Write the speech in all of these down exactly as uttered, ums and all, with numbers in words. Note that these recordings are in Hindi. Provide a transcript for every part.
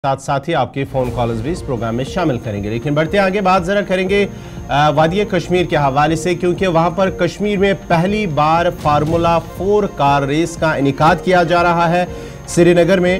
साथ साथ ही आपके फ़ोन कॉल्स भी इस प्रोग्राम में शामिल करेंगे। लेकिन बढ़ते आगे बात ज़रा करेंगे वादी कश्मीर के हवाले से, क्योंकि वहाँ पर कश्मीर में पहली बार फार्मूला फोर कार रेस का इनेकाद किया जा रहा है। श्रीनगर में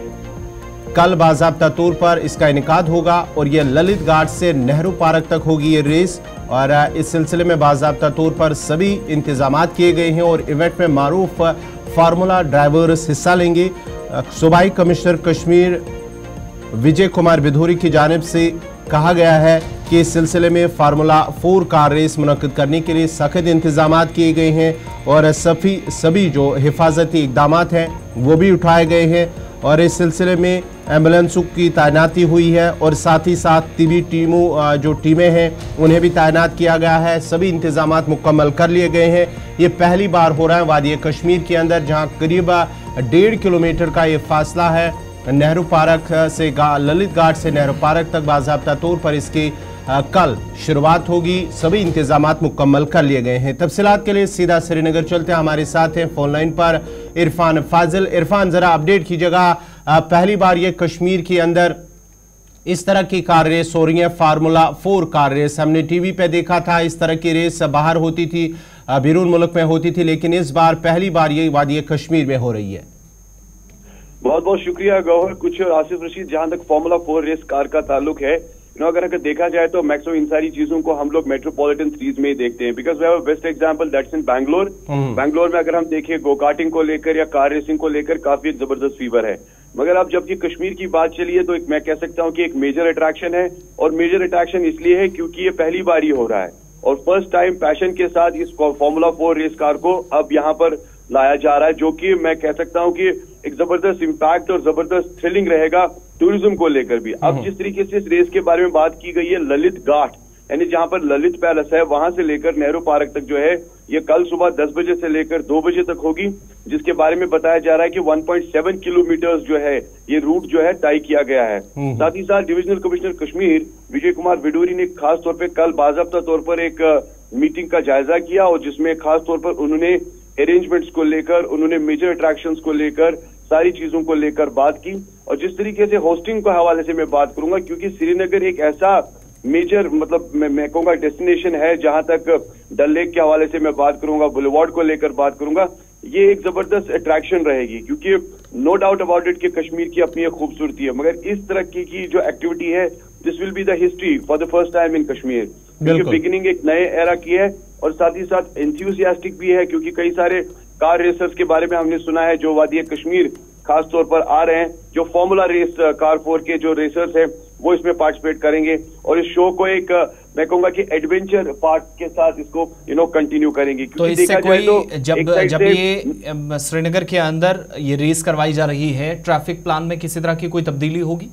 कल बाज़ाब्ता तौर पर इसका इनेकाद होगा और यह ललित घाट से नेहरू पार्क तक होगी ये रेस। और इस सिलसिले में बाज़ाब्ता तौर पर सभी इंतजाम किए गए हैं और इवेंट में मारूफ फार्मूला ड्राइवर्स हिस्सा लेंगे। सूबाई कमिश्नर कश्मीर विजय कुमार बिधूरी की जानिब से कहा गया है कि इस सिलसिले में फार्मूला फोर कार रेस मुनक्किद करने के लिए सख्त इंतजाम किए गए हैं और सभी सभी जो हिफाजती इकदाम हैं वो भी उठाए गए हैं और इस सिलसिले में एम्बुलेंसों की तैनाती हुई है और साथ ही साथ टीवी टीमों जो टीमें हैं उन्हें भी तैनात किया गया है। सभी इंतजाम मुकम्मल कर लिए गए हैं। ये पहली बार हो रहा है वादी कश्मीर के अंदर, जहाँ करीब डेढ़ किलोमीटर का ये फासला है नेहरू पार्क से ललित घाट से नेहरू पार्क तक। बाज़ाब्ता तौर पर इसकी आ, कल शुरुआत होगी। सभी इंतजाम मुकम्मल कर लिए गए हैं। तफसीलात के लिए सीधा श्रीनगर चलते हैं। हमारे साथ हैं फोन लाइन पर इरफान फाजिल। इरफान, जरा अपडेट कीजिएगा, पहली बार ये कश्मीर के अंदर इस तरह की कार रेस हो रही है, फार्मूला फोर कार रेस। हमने टीवी पे देखा था इस तरह की रेस बाहर होती थी, बैरून मुल्क में होती थी, लेकिन इस बार पहली बार ये वादी कश्मीर में हो रही है। बहुत बहुत शुक्रिया गौहर। कुछ आसिफ रशीद, जहां तक फार्मूला फोर रेस कार का ताल्लुक है, नो अगर अगर देखा जाए तो मैक्सिमम इन सारी चीजों को हम लोग मेट्रोपॉलिटन सीरीज में ही देखते हैं, because we have a best example that's in Bangalore. Bangalore में अगर हम देखें गो कार्टिंग को लेकर या कार रेसिंग को लेकर काफी जबरदस्त फीवर है। मगर अब जबकि कश्मीर की बात चली है तो एक मैं कह सकता हूँ कि एक मेजर अट्रैक्शन है, और मेजर अट्रैक्शन इसलिए है क्योंकि ये पहली बार ही हो रहा है और फर्स्ट टाइम पैशन के साथ इस फार्मूला फोर रेस कार को अब यहाँ पर लाया जा रहा है, जो कि मैं कह सकता हूं कि एक जबरदस्त इंपैक्ट और जबरदस्त थ्रिलिंग रहेगा टूरिज्म को लेकर भी। अब जिस तरीके से इस रेस के बारे में बात की गई है, ललित घाट यानी जहां पर ललित पैलेस है वहां से लेकर नेहरू पार्क तक जो है ये कल सुबह दस बजे से लेकर दो बजे तक होगी, जिसके बारे में बताया जा रहा है कि एक पॉइंट सात किलोमीटर जो है ये रूट जो है तय किया गया है। साथ ही साथ डिविजनल कमिश्नर कश्मीर विजय कुमार बिधूरी ने खास तौर पर कल बाज़ाब्ता तौर पर एक मीटिंग का जायजा किया और जिसमें खास तौर पर उन्होंने अरेंजमेंट्स को लेकर, उन्होंने मेजर अट्रैक्शंस को लेकर, सारी चीजों को लेकर बात की। और जिस तरीके से होस्टिंग के हवाले से मैं बात करूंगा, क्योंकि श्रीनगर एक ऐसा मेजर मतलब मैं, मैं कहूंगा डेस्टिनेशन है, जहां तक डल लेक के हवाले से मैं बात करूंगा, बुलेवार्ड को लेकर बात करूंगा, ये एक जबरदस्त अट्रैक्शन रहेगी। क्योंकि नो डाउट अबाउट इट कि कश्मीर की अपनी एक खूबसूरती है, मगर इस तरह की, की जो एक्टिविटी है this will be the history for the first time in Kashmir, क्योंकि बिगिनिंग एक नए एरा की है और साथ ही साथ एंथुसियास्टिक भी है, क्योंकि कई सारे कार रेसर्स के बारे में हमने सुना है जो वादी कश्मीर खास तौर पर आ रहे हैं, जो फार्मूला रेस कार फोर के जो रेसर्स हैं वो इसमें पार्टिसिपेट करेंगे और इस शो को एक मैं कहूंगा कि एडवेंचर पार्ट के साथ इसको यू नो कंटिन्यू करेंगे। तो इससे कोई तो जब जब ये श्रीनगर के अंदर ये रेस करवाई जा रही है, ट्रैफिक प्लान में किसी तरह की कोई तब्दीली होगी?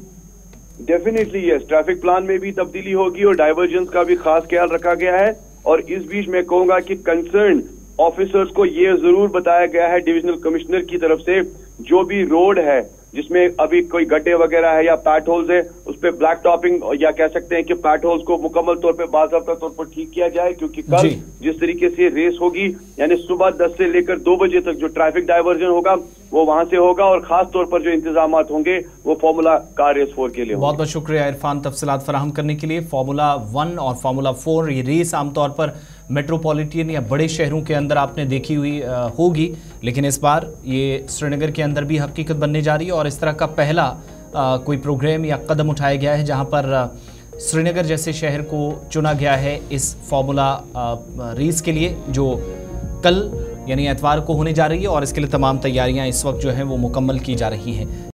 डेफिनेटली यस, ट्रैफिक प्लान में भी तब्दीली होगी और डाइवर्जेंस का भी खास ख्याल रखा गया है। और इस बीच मैं कहूंगा कि कंसर्न ऑफिसर्स को ये जरूर बताया गया है डिविजनल कमिश्नर की तरफ से, जो भी रोड है जिसमें अभी कोई गड्ढे वगैरह है या पैट होल्स है, उस पर ब्लैक टॉपिंग या कह सकते हैं कि पैट होल्स को मुकम्मल तौर पे बाज़ाब्ता तौर पर ठीक किया जाए, क्योंकि कल जिस तरीके से रेस होगी यानी सुबह दस से लेकर दो बजे तक जो ट्रैफिक डाइवर्जन होगा वो वहां से होगा और खास तौर पर जो इंतजाम होंगे वो फार्मूला कार रेस फोर के लिए। बहुत बहुत शुक्रिया इरफान तफसीलात फराहम करने के लिए। फार्मूला वन और फार्मूला फोर ये रेस आमतौर पर मेट्रोपॉलिटन या बड़े शहरों के अंदर आपने देखी हुई आ, होगी, लेकिन इस बार ये श्रीनगर के अंदर भी हकीकत बनने जा रही है और इस तरह का पहला आ, कोई प्रोग्राम या कदम उठाया गया है जहां पर आ, श्रीनगर जैसे शहर को चुना गया है इस फार्मूला रेस के लिए, जो कल यानी एतवार को होने जा रही है और इसके लिए तमाम तैयारियां इस वक्त जो हैं वो मुकम्मल की जा रही हैं।